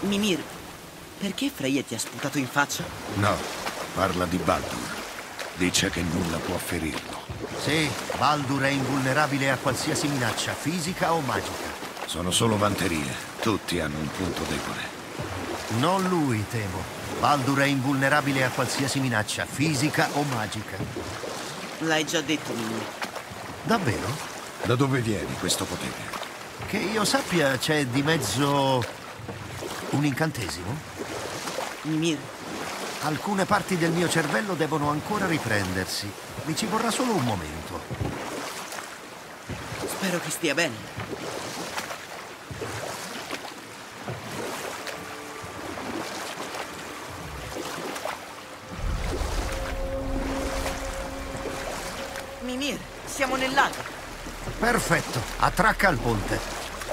Mimir, perché Freya ti ha sputato in faccia? No, parla di Baldur. Dice che nulla può ferirlo. Sì, Baldur è invulnerabile a qualsiasi minaccia, fisica o magica. Sono solo vanterie. Tutti hanno un punto debole. Non lui, temo. Baldur è invulnerabile a qualsiasi minaccia, fisica o magica. L'hai già detto, Mimir. Davvero? Da dove viene questo potere? Che io sappia c'è di mezzo un incantesimo? Mimir, Alcune parti del mio cervello devono ancora riprendersi. Mi ci vorrà solo un momento. spero che stia bene. Mimir, siamo nel lago. Perfetto, attracca al ponte.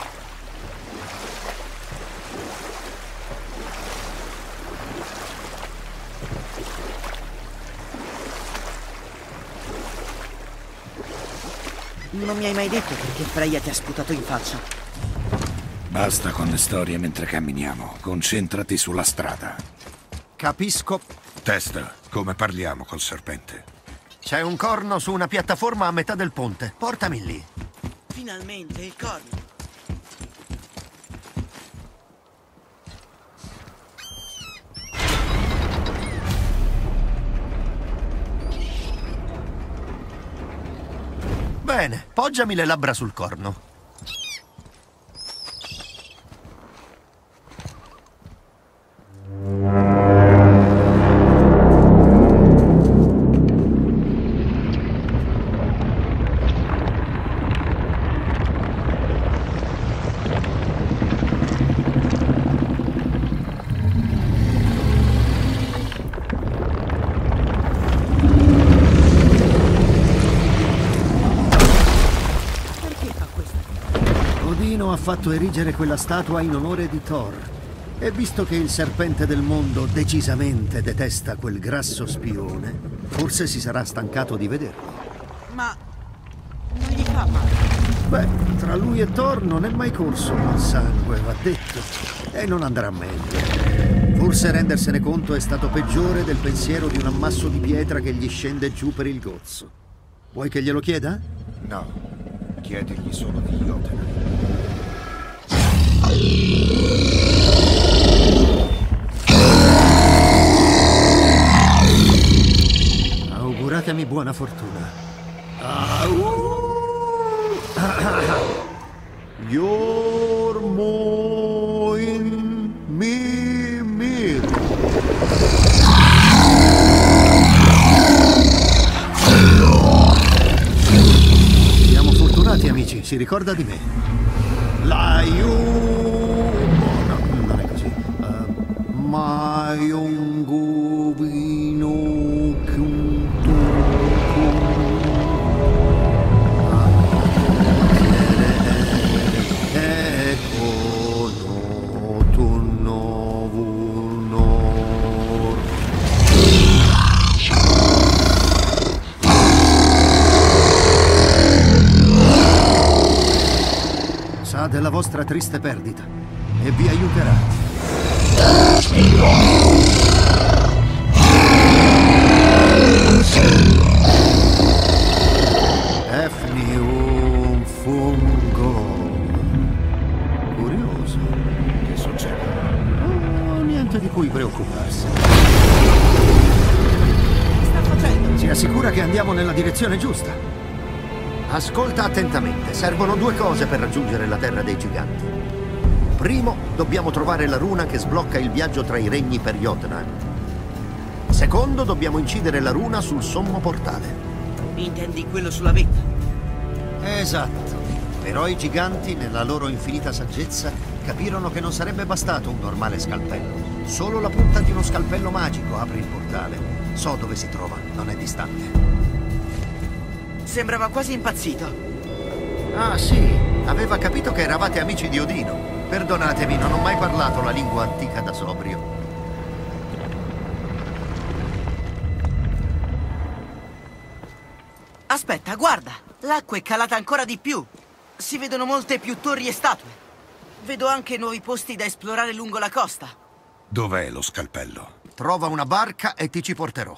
Non mi hai mai detto perché Freya ti ha sputato in faccia. Basta con le storie mentre camminiamo. Concentrati sulla strada. Capisco. Testa, come parliamo col serpente? C'è un corno su una piattaforma a metà del ponte. Portami lì. Finalmente, il corno. Bene, poggiami le labbra sul corno. Ha fatto erigere quella statua in onore di Thor. E visto che il serpente del mondo decisamente detesta quel grasso spione, forse si sarà stancato di vederlo. Ma non gli fa male. Beh, tra lui e Thor non è mai corso il sangue, va detto. E non andrà meglio. Forse rendersene conto è stato peggiore del pensiero di un ammasso di pietra che gli scende giù per il gozzo. Vuoi che glielo chieda? No, chiedigli solo di Jotun. Auguratemi buona fortuna. Jormoin Mimir. Siamo fortunati, amici, si ricorda di me. No, non è così. Sa della vostra triste perdita e vi aiuterà. Efni un fungo. Curioso. Che succede? Oh, niente di cui preoccuparsi. Che sta facendo? Si assicura che andiamo nella direzione giusta. Ascolta attentamente. Servono due cose per raggiungere la terra dei giganti. Primo, dobbiamo trovare la runa che sblocca il viaggio tra i regni per Jotunheim. Secondo, dobbiamo incidere la runa sul sommo portale. Intendi quello sulla vetta? Esatto. Però i giganti, nella loro infinita saggezza, capirono che non sarebbe bastato un normale scalpello. Solo la punta di uno scalpello magico apre il portale. So dove si trova, non è distante. Sembrava quasi impazzito. Ah sì, aveva capito che eravate amici di Odino. Perdonatemi, non ho mai parlato la lingua antica da sobrio. Aspetta, guarda! L'acqua è calata ancora di più. Si vedono molte più torri e statue. Vedo anche nuovi posti da esplorare lungo la costa. Dov'è lo scalpello? Trova una barca e ti ci porterò.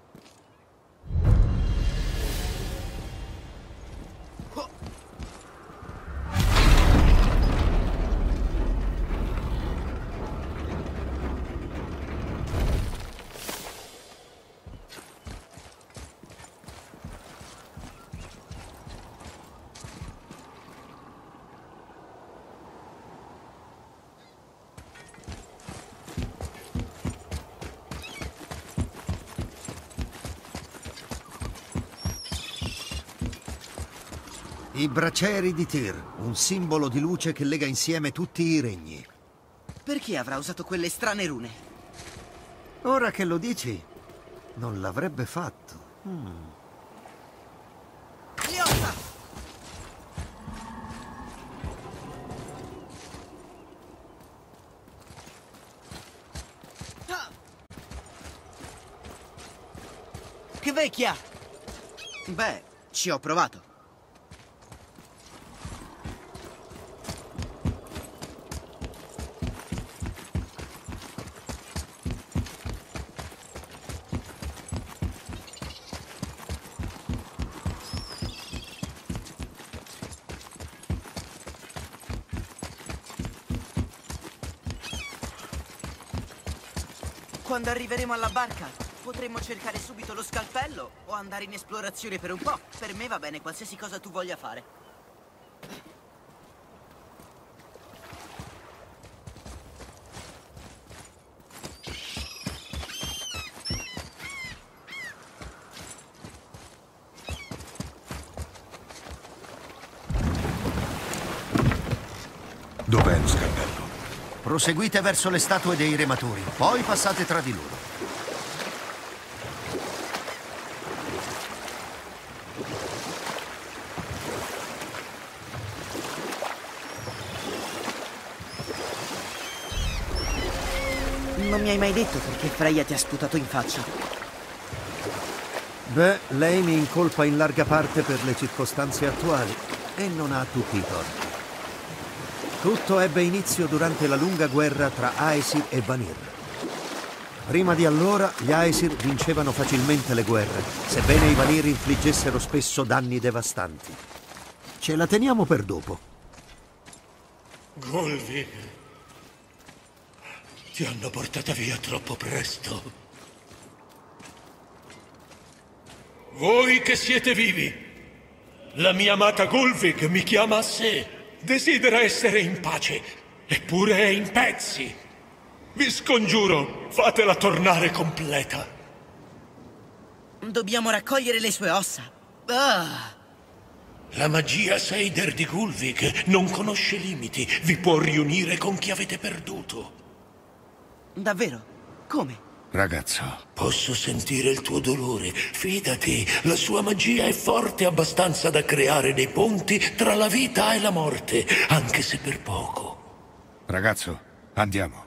I bracieri di Tyr, un simbolo di luce che lega insieme tutti i regni. Perché avrà usato quelle strane rune? Ora che lo dici, non l'avrebbe fatto. Liotta! Ah! Che vecchia! Beh, ci ho provato. Quando arriveremo alla barca, potremmo cercare subito lo scalpello o andare in esplorazione per un po'. Per me va bene qualsiasi cosa tu voglia fare. Dov'è lo scalpello? Proseguite verso le statue dei rematori, poi passate tra di loro. Non mi hai mai detto perché Freya ti ha sputato in faccia. Beh, lei mi incolpa in larga parte per le circostanze attuali e non ha tutti i torti. Tutto ebbe inizio durante la lunga guerra tra Aesir e Vanir. Prima di allora, gli Aesir vincevano facilmente le guerre, sebbene i Vanir infliggessero spesso danni devastanti. Ce la teniamo per dopo. Gulvig, ti hanno portata via troppo presto. Voi che siete vivi, la mia amata Gulvig mi chiama a sé. Desidera essere in pace, eppure è in pezzi. Vi scongiuro, fatela tornare completa. Dobbiamo raccogliere le sue ossa. Ah! La magia Seider di Gulvig non conosce limiti. Vi può riunire con chi avete perduto. Davvero? Come? Ragazzo, Posso sentire il tuo dolore. Fidati, la sua magia è forte abbastanza da creare dei ponti tra la vita e la morte, anche se per poco. ragazzo, andiamo.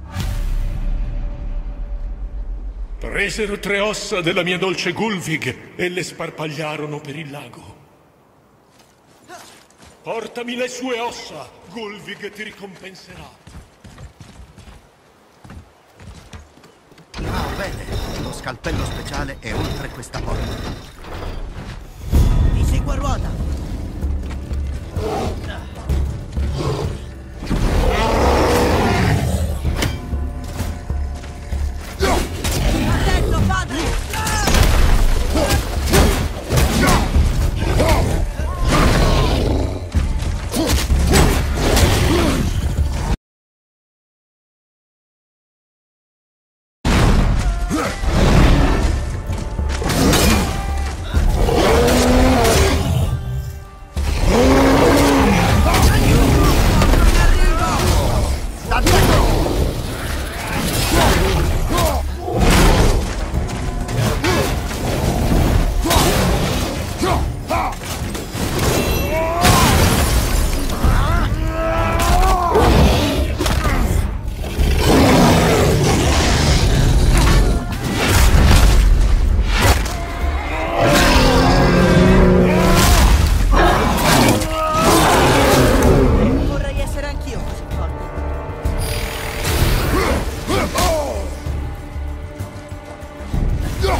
Presero 3 ossa della mia dolce Gulvig e le sparpagliarono per il lago. Portami le sue ossa, Gulvig ti ricompenserà. Ah, bene. Lo scalpello speciale è oltre questa porta. Ti seguo a ruota. Attento, padre!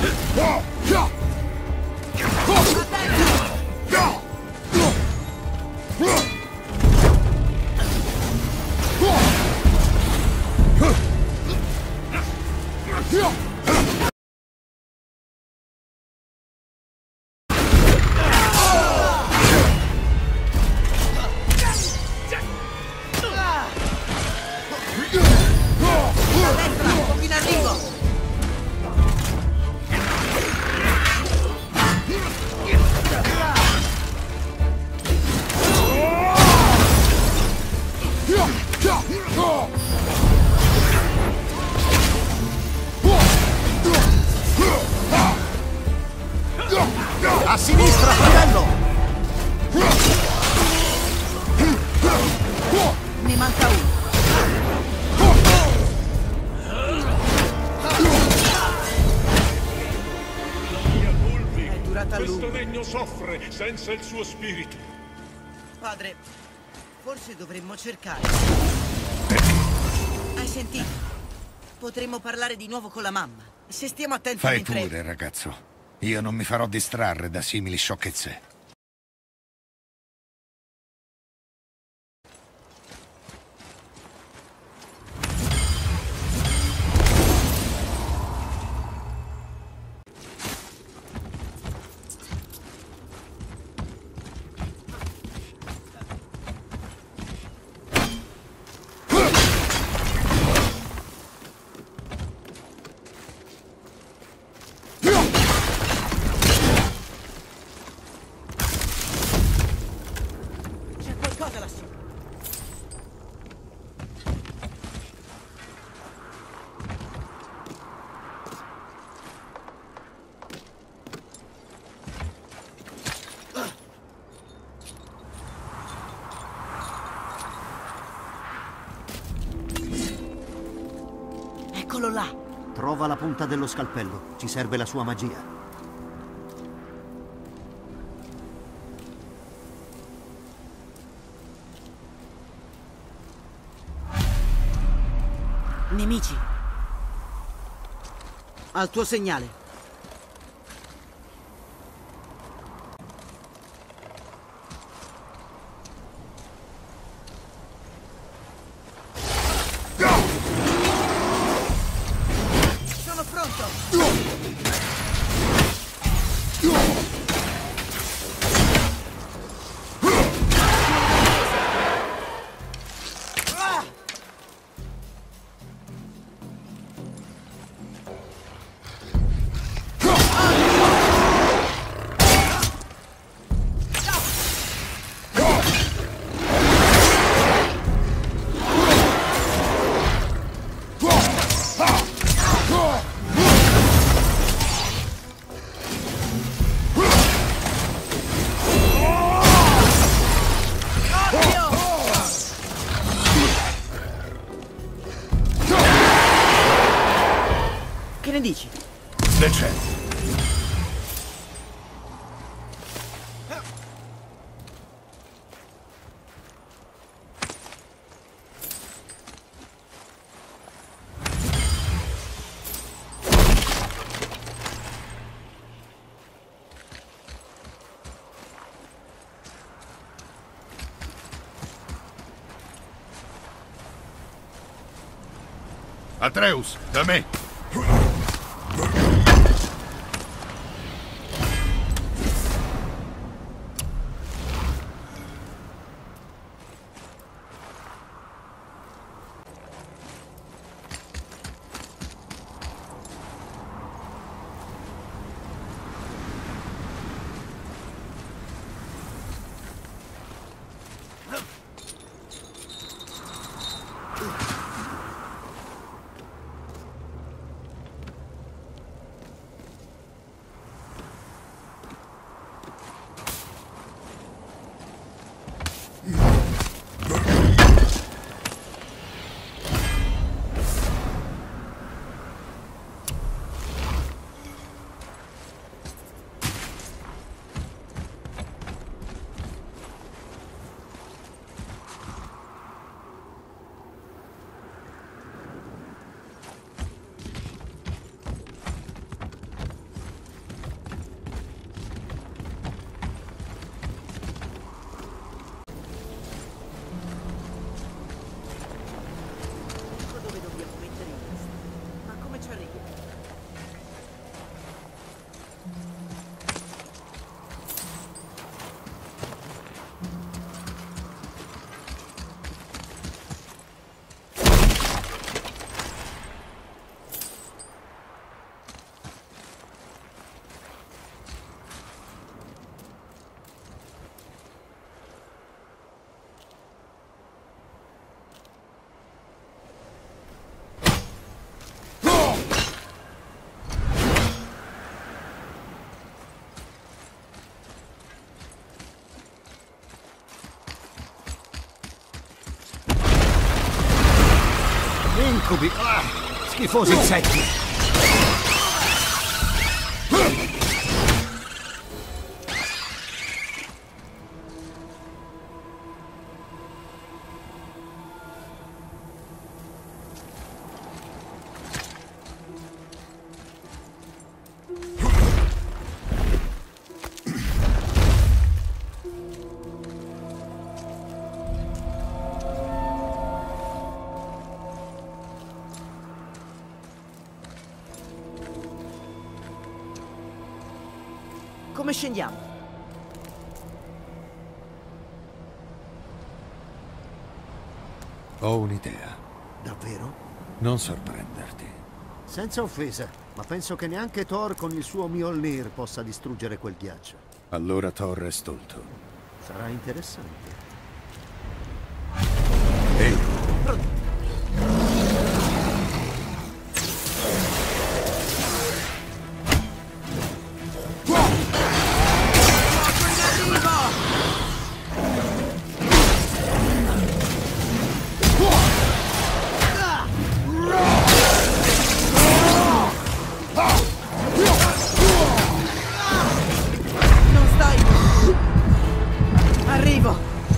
A sinistra, fratello! Ne manca uno. È durata a Questo lungo. regno soffre senza il suo spirito. Padre, forse dovremmo cercare. Hai sentito? Potremmo parlare di nuovo con la mamma. Se stiamo attenti Fai mentre... pure, ragazzo. Io non mi farò distrarre da simili sciocchezze. C'è qualcosa lassù. Eccolo là. Trova la punta dello scalpello. Ci serve la sua magia. Nemici. Al tuo segnale. Sono pronto. Ah! Che ne dici? Decente. Atreus, da me. incubi! Schifosi insetti! Come scendiamo? Ho un'idea. Davvero? Non sorprenderti. Senza offesa, ma penso che neanche Thor con il suo Mjolnir possa distruggere quel ghiaccio. Allora Thor è stolto. Sarà interessante. Ehi, Non stai! Arrivo!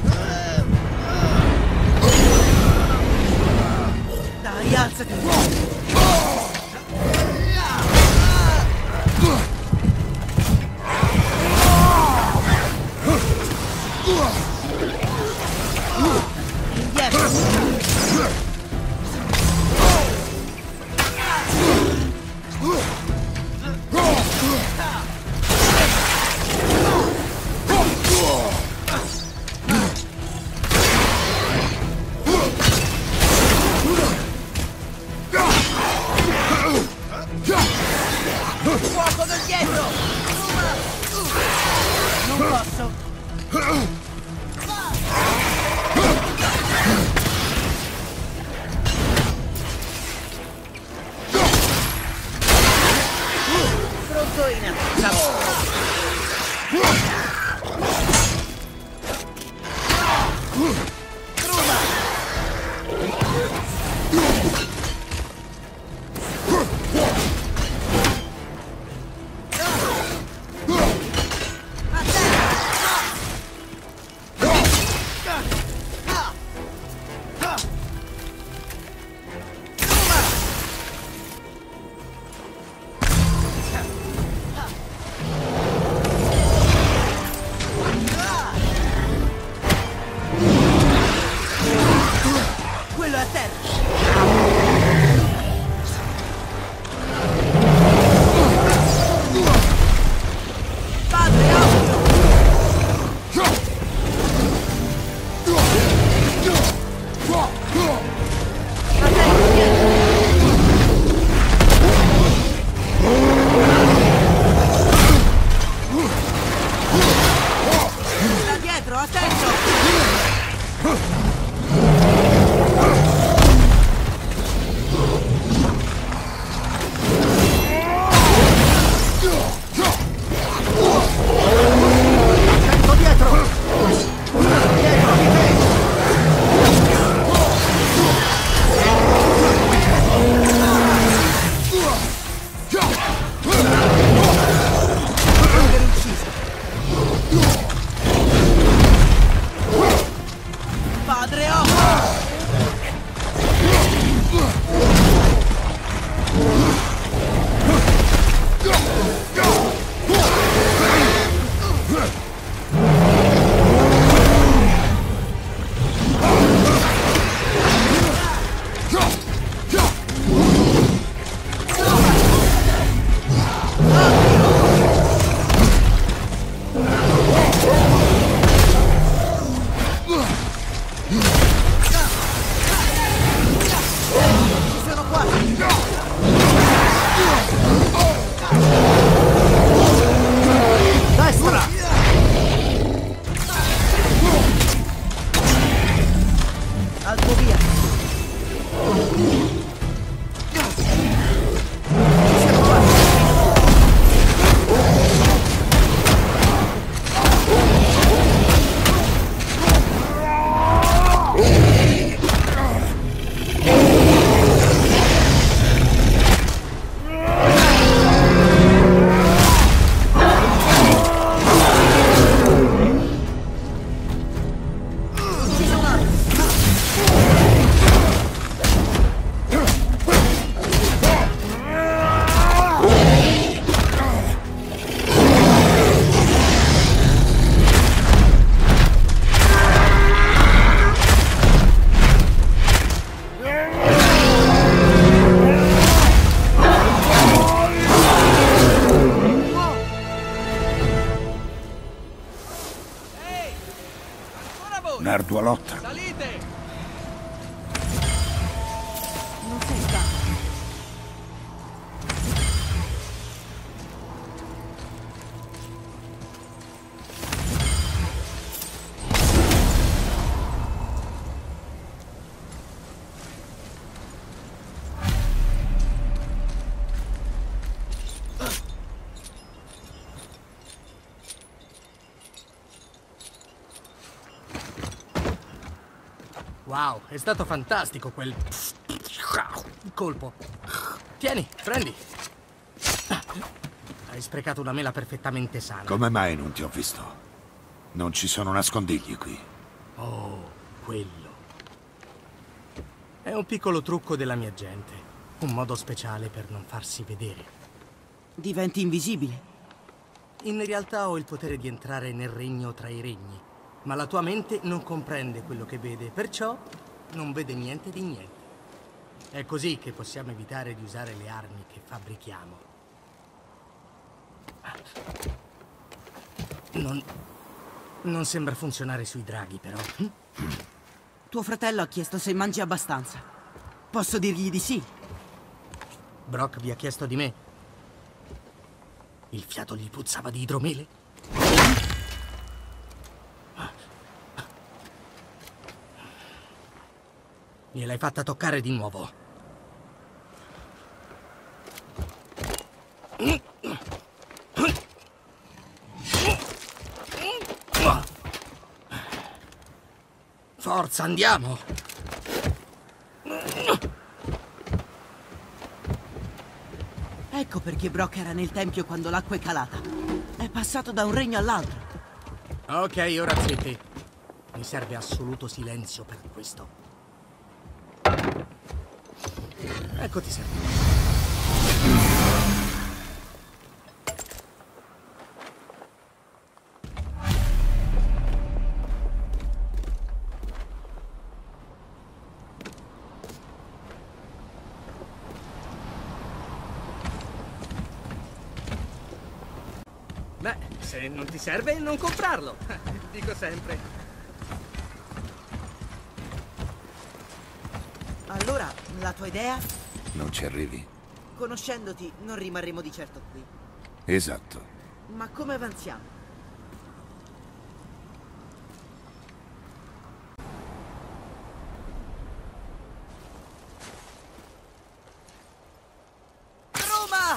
Dai, alzati! Indietro! Fuoco da dietro! Non posso! Pronto in un'ardua lotta. Salite! Non sei stanco? Wow, è stato fantastico quel colpo. Tieni, prendi. Hai sprecato una mela perfettamente sana. Come mai non ti ho visto? Non ci sono nascondigli qui. Oh, quello. È un piccolo trucco della mia gente. Un modo speciale per non farsi vedere. Diventi invisibile. In realtà ho il potere di entrare nel regno tra i regni. Ma la tua mente non comprende quello che vede, perciò non vede niente di niente. È così che possiamo evitare di usare le armi che fabbrichiamo. Non sembra funzionare sui draghi, però. Tuo fratello ha chiesto se mangi abbastanza. Posso dirgli di sì. Brock vi ha chiesto di me. Il fiato gli puzzava di idromele. Gliel'hai fatta toccare di nuovo. Forza, andiamo! Ecco perché Brock era nel tempio quando l'acqua è calata. È passato da un regno all'altro. Ok, ora zitti. Mi serve assoluto silenzio per questo. Ecco ti serve. Beh, se non ti serve, non comprarlo. Dico sempre. Allora, la tua idea? Non ci arrivi? Conoscendoti, non rimarremo di certo qui. Esatto. Ma come avanziamo? Roma!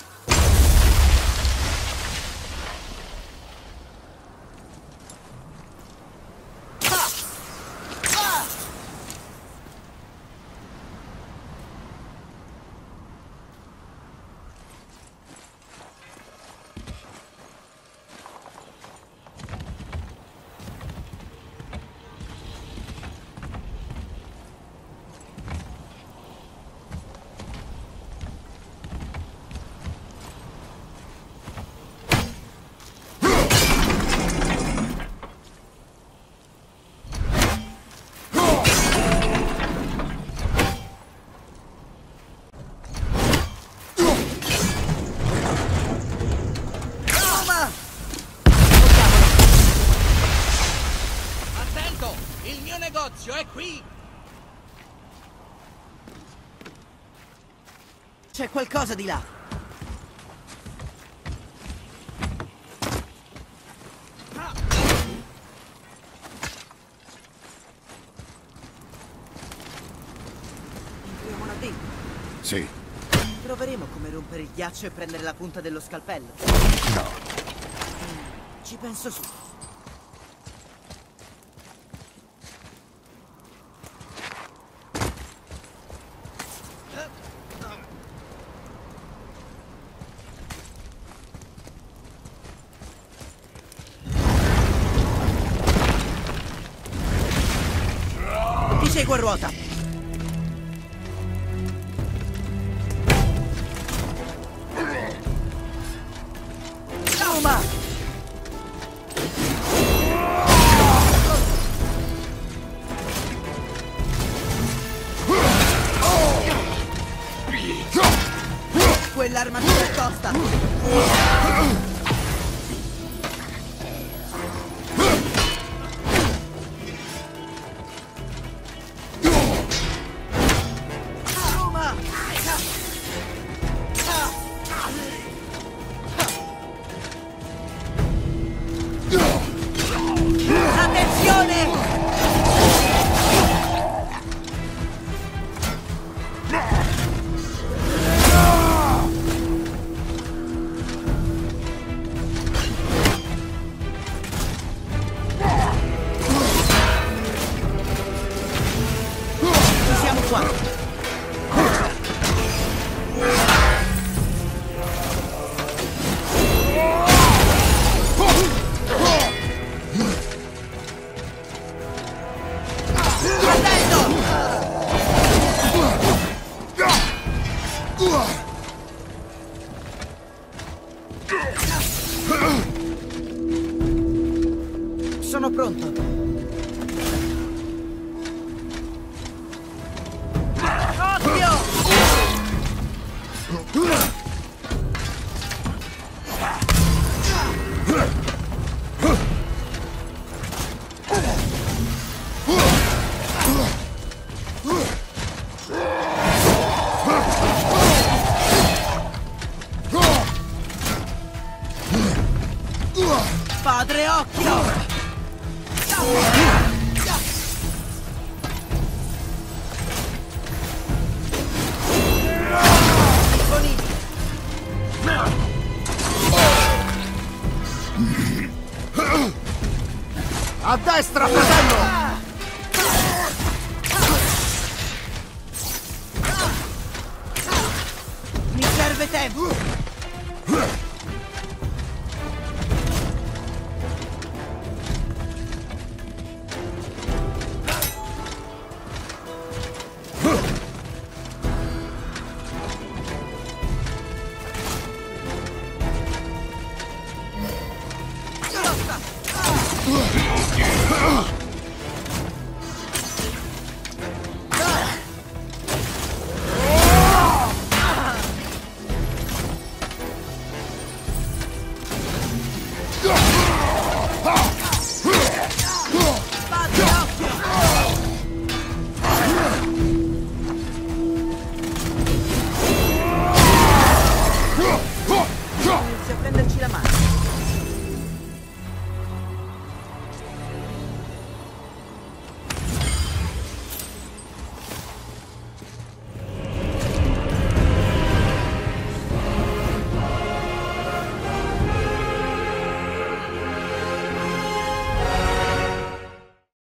Il mio negozio è qui! C'è qualcosa di là. Entriamo là dentro. Sì. Troveremo come rompere il ghiaccio e prendere la punta dello scalpello. No. Ci penso su. Ti seguo a ruota. Roma! Quell'armatura è tosta! Sono pronto. Padre Occhio! A destra, fratello!